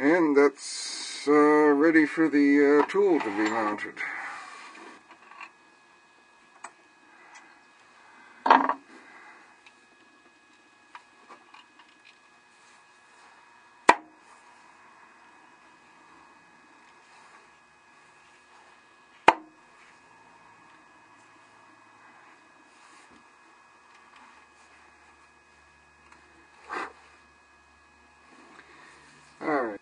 And that's ready for the tool to be mounted. Alright.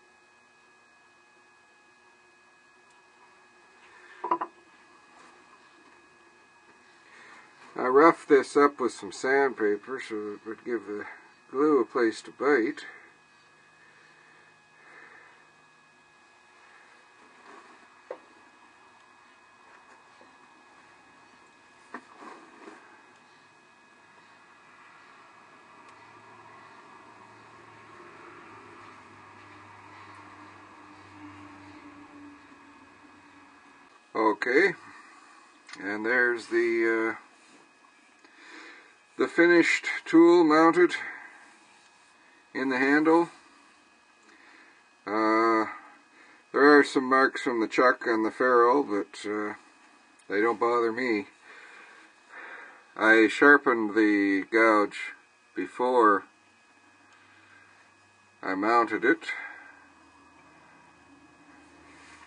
I roughed this up with some sandpaper so it would give the glue a place to bite. Okay, and there's the finished tool mounted in the handle. There are some marks from the chuck on the ferrule, but they don't bother me. I sharpened the gouge before I mounted it.